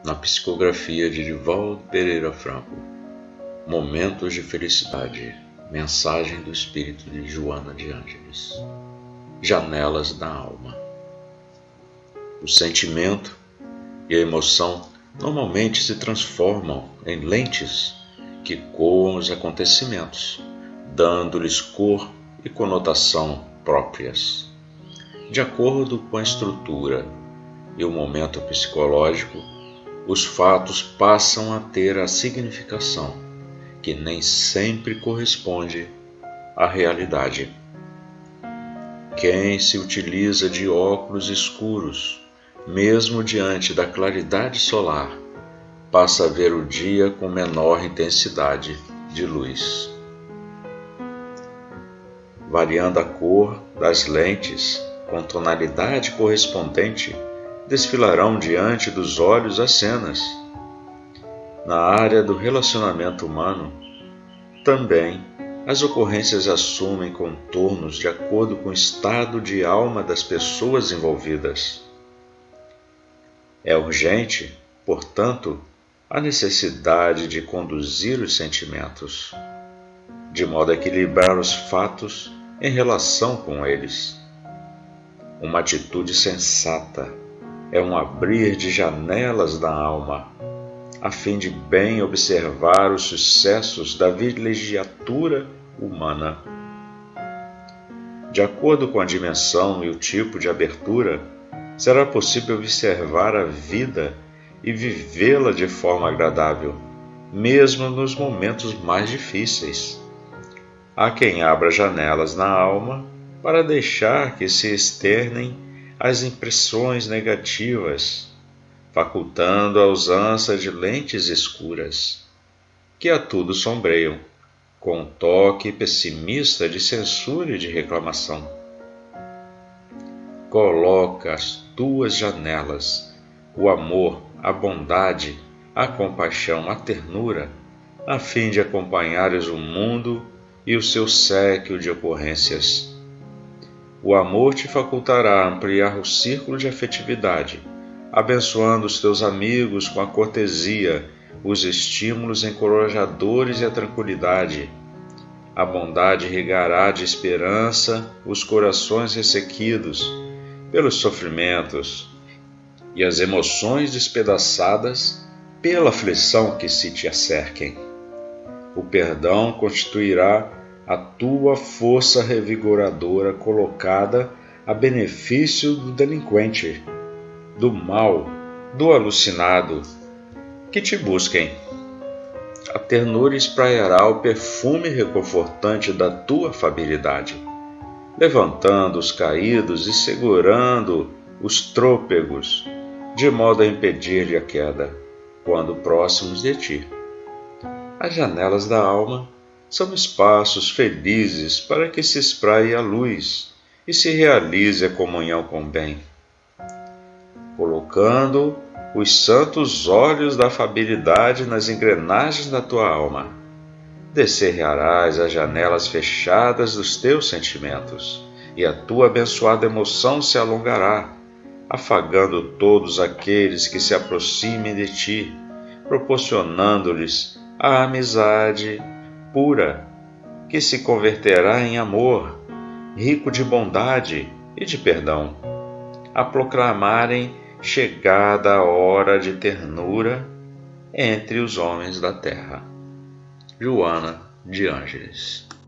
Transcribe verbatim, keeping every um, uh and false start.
Na psicografia de Divaldo Pereira Franco, Momentos de Felicidade, mensagem do espírito de Joana de Ângeles. Janelas da alma. O sentimento e a emoção normalmente se transformam em lentes que coam os acontecimentos, dando-lhes cor e conotação próprias. De acordo com a estrutura e o momento psicológico, os fatos passam a ter a significação que nem sempre corresponde à realidade. Quem se utiliza de óculos escuros, mesmo diante da claridade solar, passa a ver o dia com menor intensidade de luz. Variando a cor das lentes com tonalidade correspondente, desfilarão diante dos olhos as cenas. Na área do relacionamento humano, também as ocorrências assumem contornos de acordo com o estado de alma das pessoas envolvidas. É urgente, portanto, a necessidade de conduzir os sentimentos, de modo a equilibrar os fatos em relação com eles. Uma atitude sensata é um abrir de janelas da alma, a fim de bem observar os sucessos da vilegiatura humana. De acordo com a dimensão e o tipo de abertura, será possível observar a vida e vivê-la de forma agradável, mesmo nos momentos mais difíceis. Há quem abra janelas na alma para deixar que se externem as impressões negativas, facultando a usança de lentes escuras, que a tudo sombreiam, com um toque pessimista de censura e de reclamação. Coloca as tuas janelas, o amor, a bondade, a compaixão, a ternura, a fim de acompanhares o mundo e o seu séquio de ocorrências. O amor te facultará ampliar o círculo de afetividade, abençoando os teus amigos com a cortesia, os estímulos encorajadores e a tranquilidade. A bondade regará de esperança os corações ressequidos pelos sofrimentos e as emoções despedaçadas pela aflição que se te acerquem. O perdão constituirá a tua força revigoradora colocada a benefício do delinquente, do mal, do alucinado, que te busquem. A ternura espraiará o perfume reconfortante da tua afabilidade, levantando os caídos e segurando os trôpegos, de modo a impedir-lhe a queda, quando próximos de ti. As janelas da alma são espaços felizes para que se espraie a luz e se realize a comunhão com o bem. Colocando os santos olhos da afabilidade nas engrenagens da tua alma, descerrarás as janelas fechadas dos teus sentimentos, e a tua abençoada emoção se alongará, afagando todos aqueles que se aproximem de ti, proporcionando-lhes a amizade pura, que se converterá em amor, rico de bondade e de perdão, a proclamarem chegada a hora de ternura entre os homens da terra. Joana de Ângeles.